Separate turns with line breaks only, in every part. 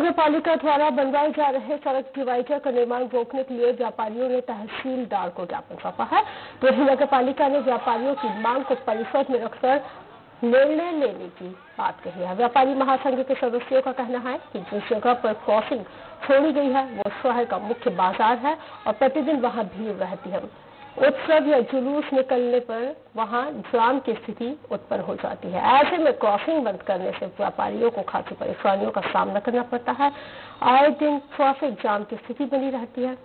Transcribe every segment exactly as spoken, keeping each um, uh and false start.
नगर पालिका द्वारा बनवाए जा रहे सड़क डिवाइडर का निर्माण रोकने के लिए व्यापारियों ने तहसीलदार को ज्ञापन सौंपा है। वहीं नगर पालिका ने व्यापारियों की मांग को परिषद में रखकर निर्णय लेने की बात कही है। व्यापारी महासंघ के सदस्यों का कहना है कि जिस जगह पर क्रॉसिंग छोड़ी गई है वो शहर का मुख्य बाजार है और प्रतिदिन वहां भीड़ रहती है। उत्सव या जुलूस निकलने पर वहां जाम की स्थिति उत्पन्न हो जाती है। ऐसे में क्रॉसिंग बंद करने से व्यापारियों को खासी परेशानियों का सामना करना पड़ता है। आए दिन ट्रैफिक जाम की स्थिति बनी रहती है।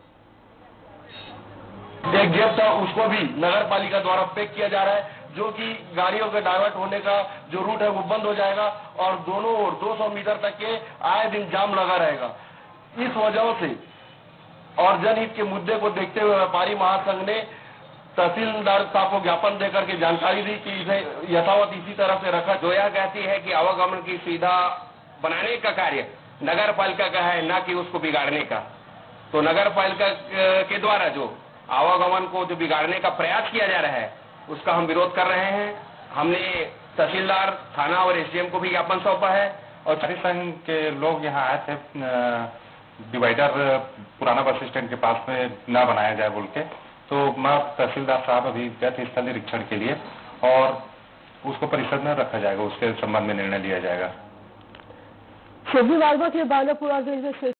एक गेट था उसको भी नगर पालिका द्वारा पैक किया जा रहा है, जो कि गाड़ियों के डाइवर्ट होने का जो रूट है वो बंद हो जाएगा और दोनों ओर दो सौ मीटर तक के आए दिन जाम लगा रहेगा। इस वजह से और जनहित के मुद्दे को देखते हुए व्यापारी महासंघ ने तहसीलदार साहब को ज्ञापन देकर के जानकारी दी कि इसे यथावत इसी तरह से रखा।
जो यह कहती है कि आवागमन की सुविधा बनाने का कार्य नगर पालिका का है, न कि उसको बिगाड़ने का। तो नगर पालिका के द्वारा जो आवागमन को जो बिगाड़ने का प्रयास किया जा रहा है उसका हम विरोध कर रहे हैं। हमने तहसीलदार, थाना और एसडीएम को भी ज्ञापन सौंपा है।
और संघ के लोग यहाँ आए थे डिवाइडर पुराना बस स्टैंड के पास में न बनाया जाए बोल के, तो मैं तहसीलदार साहब अभी गए थे स्थल निरीक्षण के लिए और उसको परिषद में रखा जाएगा, उसके संबंध में निर्णय लिया जाएगा।
बानापुरा रेलवे